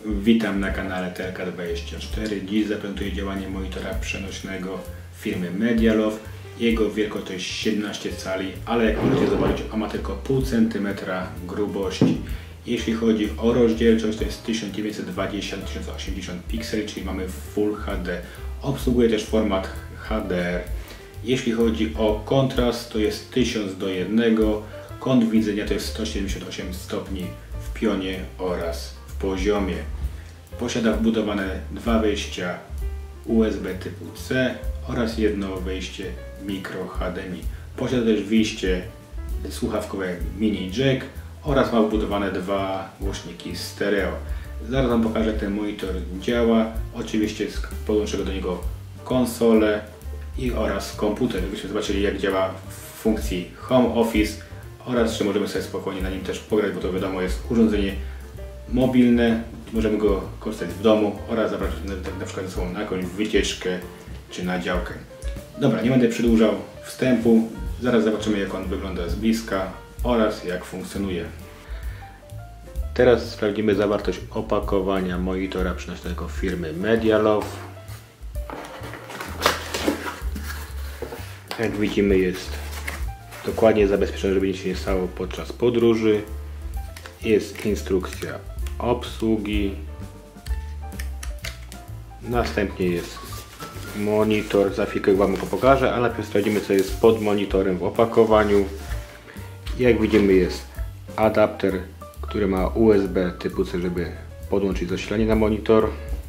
Witam na kanale TLK24. Dziś zaprezentuję działanie monitora przenośnego firmy Medialove. Jego wielkość to jest 17 cali, ale jak możecie zobaczyć, on ma tylko pół centymetra grubości. Jeśli chodzi o rozdzielczość, to jest 1920x1080 pikseli, czyli mamy Full HD. Obsługuje też format HDR. Jeśli chodzi o kontrast, to jest 1000:1. Kąt widzenia to jest 178 stopni w pionie oraz w poziomie. Posiada wbudowane dwa wejścia USB typu C oraz jedno wejście micro HDMI. Posiada też wyjście słuchawkowe mini jack oraz ma wbudowane dwa głośniki stereo. Zaraz Wam pokażę, jak ten monitor działa. Oczywiście podłączę do niego konsolę oraz komputer, żebyśmy zobaczyli, jak działa w funkcji Home Office oraz że możemy sobie spokojnie na nim też pograć, bo to wiadomo jest urządzenie mobilne. Możemy go korzystać w domu oraz zabrać na przykład ze sobą na jakąś wycieczkę czy na działkę. Dobra, nie będę przedłużał wstępu. Zaraz zobaczymy, jak on wygląda z bliska oraz jak funkcjonuje. Teraz sprawdzimy zawartość opakowania monitora przenośnego firmy Medialove. Jak widzimy, jest dokładnie zabezpieczony, żeby nic się nie stało podczas podróży. Jest instrukcja obsługi. Następnie jest monitor. Za chwilkę Wam go pokażę, ale najpierw sprawdzimy, co jest pod monitorem w opakowaniu. Jak widzimy, jest adapter, który ma USB typu C, żeby podłączyć zasilanie na monitor.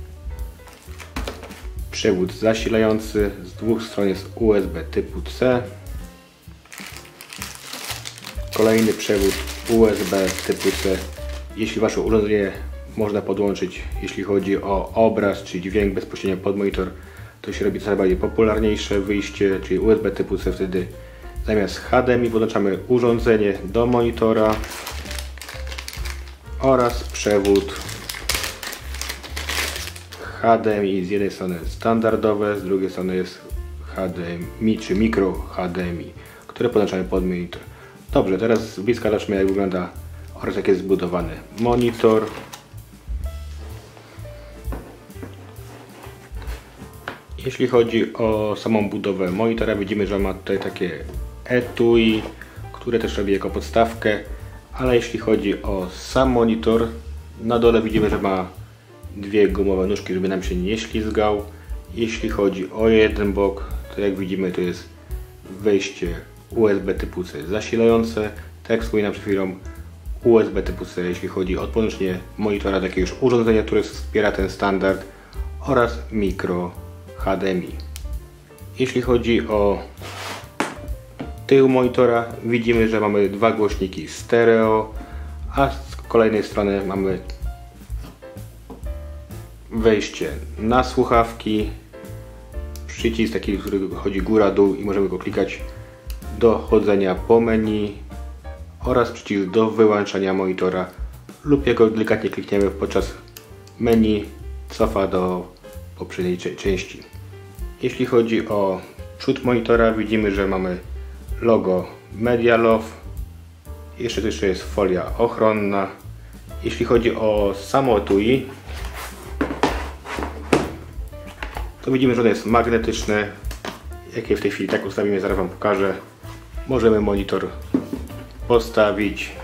Przewód zasilający, z dwóch stron jest USB typu C. Kolejny przewód USB typu C. Jeśli Wasze urządzenie można podłączyć, jeśli chodzi o obraz czy dźwięk bezpośrednio pod monitor, to się robi coraz bardziej popularniejsze wyjście, czyli USB typu C. Wtedy zamiast HDMI podłączamy urządzenie do monitora oraz przewód HDMI, z jednej strony standardowe, z drugiej strony jest HDMI czy micro HDMI, które podłączamy pod monitor. Dobrze, teraz z bliska zobaczmy, jak wygląda oraz jak jest zbudowany monitor. Jeśli chodzi o samą budowę monitora, widzimy, że ma tutaj takie etui, które też robi jako podstawkę, ale jeśli chodzi o sam monitor, na dole widzimy, że ma dwie gumowe nóżki, żeby nam się nie ślizgał. Jeśli chodzi o jeden bok, to jak widzimy, to jest wejście USB typu C zasilające. Tak jak wspominałem przed chwilą, USB typu C, jeśli chodzi o podłączenie monitora do jakiegoś urządzenia, które wspiera ten standard, oraz micro HDMI. Jeśli chodzi o tył monitora, widzimy, że mamy dwa głośniki stereo, a z kolejnej strony mamy wejście na słuchawki, przycisk taki, który chodzi góra-dół i możemy go klikać do chodzenia po menu oraz przycisk do wyłączania monitora lub jego delikatnie klikniemy podczas menu, cofa do poprzedniej części. Jeśli chodzi o przód monitora, widzimy, że mamy logo Medialove. Jeszcze jest folia ochronna. Jeśli chodzi o samo etui, to widzimy, że ono jest magnetyczne. Jak je w tej chwili tak ustawimy, zaraz Wam pokażę. Możemy monitor postawić.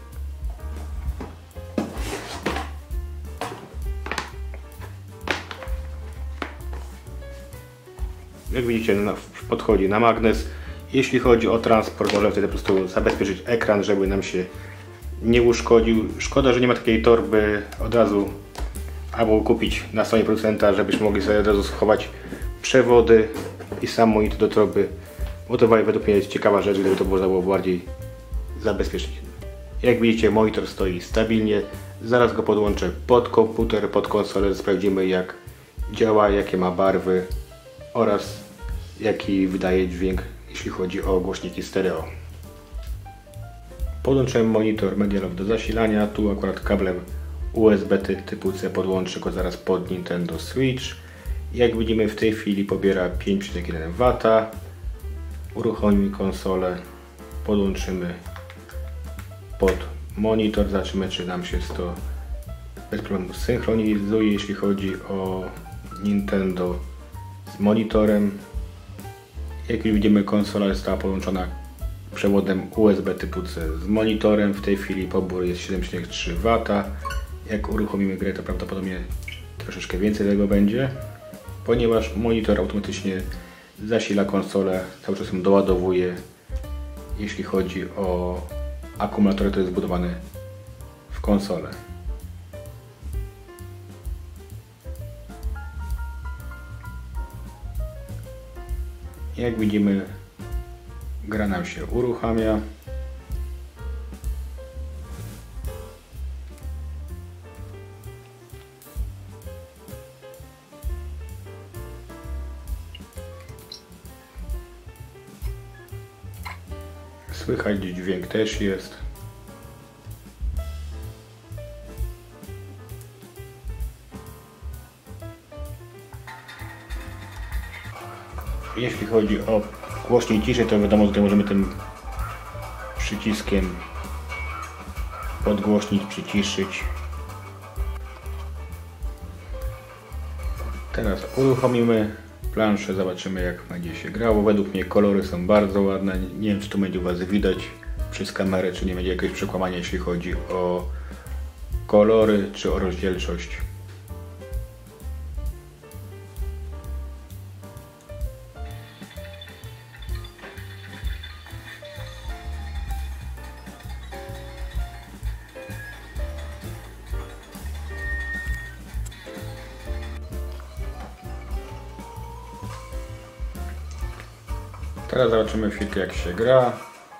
Jak widzicie, podchodzi na magnes. Jeśli chodzi o transport, możemy wtedy po prostu zabezpieczyć ekran, żeby nam się nie uszkodził. Szkoda, że nie ma takiej torby od razu, albo kupić na stronie producenta, żebyśmy mogli sobie od razu schować przewody i sam monitor do torby. Bo to według mnie jest ciekawa rzecz, gdyby to można było bardziej zabezpieczyć. Jak widzicie, monitor stoi stabilnie. Zaraz go podłączę pod komputer, pod konsolę. Sprawdzimy, jak działa, jakie ma barwy oraz jaki wydaje dźwięk, jeśli chodzi o głośniki stereo. Podłączyłem monitor Medialove do zasilania. Tu akurat kablem USB typu C podłączę go zaraz pod Nintendo Switch. Jak widzimy, w tej chwili pobiera 5,1 W. Uruchomimy konsolę, podłączymy pod monitor, zobaczymy, czy nam się to bez problemu synchronizuje, jeśli chodzi o Nintendo z monitorem. Jak już widzimy, konsola została połączona przewodem USB typu C z monitorem. W tej chwili pobór jest 7,3 W. Jak uruchomimy grę, to prawdopodobnie troszeczkę więcej tego będzie, ponieważ monitor automatycznie zasila konsolę, cały czas ją doładowuje. Jeśli chodzi o akumulator, to jest zbudowany w konsolę. Jak widzimy, gra nam się uruchamia. Słychać dźwięk też jest. Jeśli chodzi o głośniej ciszy, to wiadomo, że tutaj możemy tym przyciskiem podgłośnić, przyciszyć. Teraz uruchomimy planszę, zobaczymy, jak będzie się grało. Według mnie kolory są bardzo ładne. Nie wiem, czy to będzie u Was widać przez kamerę, czy nie będzie jakieś przekłamanie, jeśli chodzi o kolory, czy o rozdzielczość. Teraz zobaczymy chwilkę, jak się gra.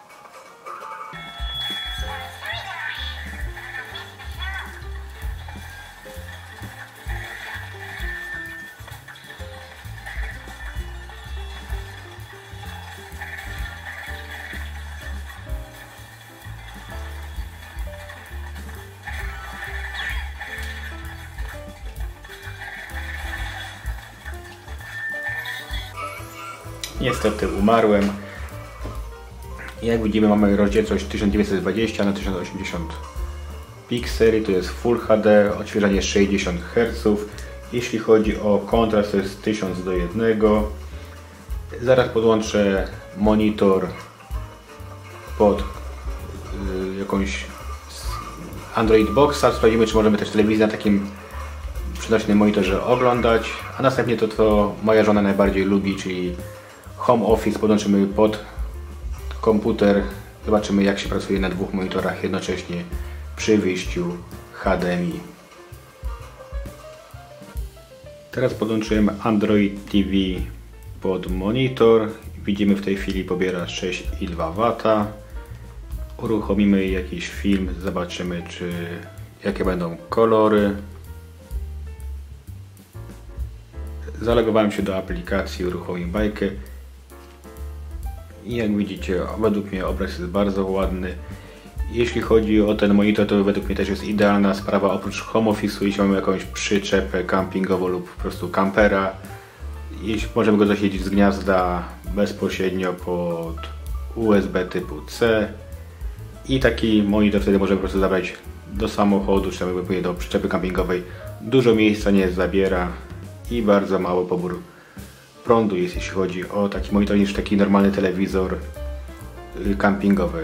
Niestety umarłem. Jak widzimy, mamy rozdzielczość 1920 na 1080 pikseli, to jest Full HD, odświeżanie 60 Hz. Jeśli chodzi o kontrast, to jest 1000:1. Zaraz podłączę monitor pod jakąś Android Boxa. Sprawdzimy, czy możemy też telewizję na takim przenośnym monitorze oglądać, a następnie to, co moja żona najbardziej lubi, czyli Home Office, podłączymy pod komputer. Zobaczymy, jak się pracuje na dwóch monitorach jednocześnie przy wyjściu HDMI. Teraz podłączyłem Android TV pod monitor. Widzimy, w tej chwili pobiera 6,2 W. Uruchomimy jakiś film, zobaczymy, jakie będą kolory. Zalogowałem się do aplikacji, uruchomiłem bajkę. I jak widzicie, według mnie obraz jest bardzo ładny. Jeśli chodzi o ten monitor, to według mnie też jest idealna sprawa. Oprócz home office'u, jeśli mamy jakąś przyczepę kampingową lub po prostu kampera, jeśli możemy go zasilić z gniazda bezpośrednio pod USB typu C. I taki monitor wtedy możemy po prostu zabrać do samochodu, czy tam do przyczepy kampingowej. Dużo miejsca nie zabiera i bardzo mały pobór prądu jest, jeśli chodzi o taki monitor, niż taki normalny telewizor kampingowy.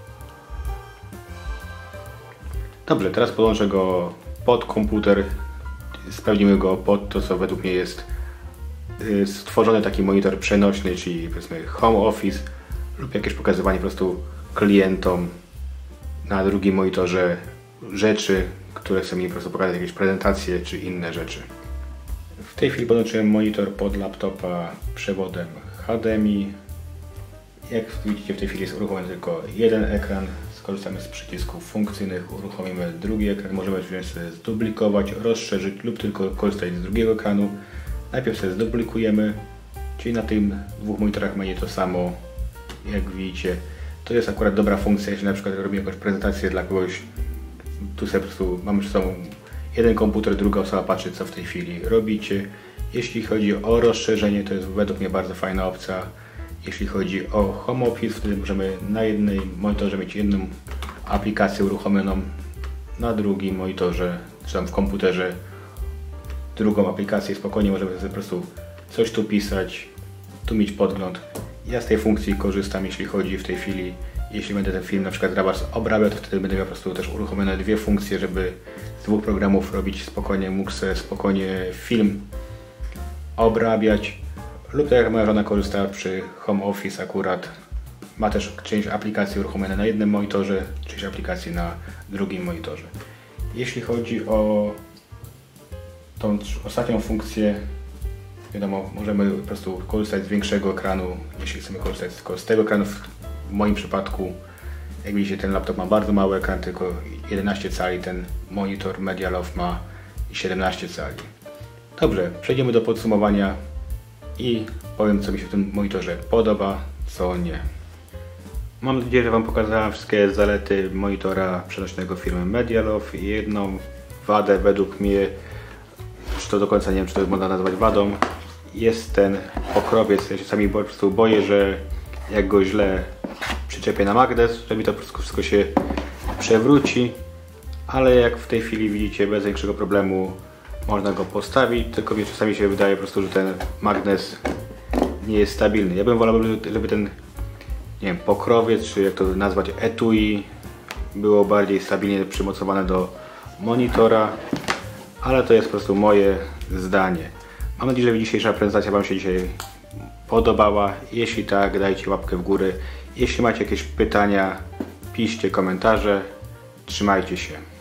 Dobrze, teraz podłączę go pod komputer, sprawdzimy go pod to, co według mnie jest stworzony taki monitor przenośny, czyli powiedzmy home office lub jakieś pokazywanie po prostu klientom na drugim monitorze rzeczy, które chcą mi po prostu pokazać, jakieś prezentacje czy inne rzeczy. W tej chwili podłączyłem monitor pod laptopa przewodem HDMI. Jak widzicie, w tej chwili jest uruchomiony tylko jeden ekran. Skorzystamy z przycisków funkcyjnych, uruchomimy drugi ekran. Możemy wziąć sobie zduplikować, rozszerzyć lub tylko korzystać z drugiego ekranu. Najpierw sobie zduplikujemy, czyli na tych dwóch monitorach będzie to samo. Jak widzicie, to jest akurat dobra funkcja, jeśli na przykład robimy jakąś prezentację dla kogoś. Tu sobie po prostu mamy przed sobą jeden komputer, druga osoba patrzy, co w tej chwili robicie. Jeśli chodzi o rozszerzenie, to jest według mnie bardzo fajna opcja. Jeśli chodzi o home office, wtedy możemy na jednym monitorze mieć jedną aplikację uruchomioną, na drugim monitorze czy tam w komputerze drugą aplikację, spokojnie możemy sobie po prostu coś tu pisać, tu mieć podgląd. Ja z tej funkcji korzystam, jeśli chodzi w tej chwili, jeśli będę ten film na przykład obrabiał, to wtedy będę miał po prostu też uruchomione dwie funkcje, żeby z dwóch programów robić spokojnie, mógł sobie spokojnie film obrabiać. Lub tak jak moja żona korzysta przy Home Office akurat, ma też część aplikacji uruchomione na jednym monitorze, część aplikacji na drugim monitorze. Jeśli chodzi o tą ostatnią funkcję, wiadomo, możemy po prostu korzystać z większego ekranu, jeśli chcemy korzystać tylko z tego ekranu. W moim przypadku, jak widzicie, ten laptop ma bardzo mały ekran, tylko 11 cali, ten monitor Medialoft ma 17 cali. Dobrze, przejdziemy do podsumowania i powiem, co mi się w tym monitorze podoba, co nie. Mam nadzieję, że Wam pokazałem wszystkie zalety monitora przenośnego firmy Medialoft i jedną wadę według mnie, czy to do końca nie wiem, czy to można nazwać wadą, jest ten pokrowiec. Ja się czasami po prostu boję, że jak go źle przyczepię na magnes, że mi to wszystko się przewróci, ale jak w tej chwili widzicie, bez większego problemu można go postawić, tylko mi czasami się wydaje po prostu, że ten magnes nie jest stabilny. Ja bym wolał, żeby ten, nie wiem, pokrowiec, czy jak to nazwać, etui było bardziej stabilnie przymocowane do monitora, ale to jest po prostu moje zdanie. Mam nadzieję, że dzisiejsza prezentacja Wam się dzisiaj podobała. Jeśli tak, dajcie łapkę w górę. Jeśli macie jakieś pytania, piszcie komentarze. Trzymajcie się.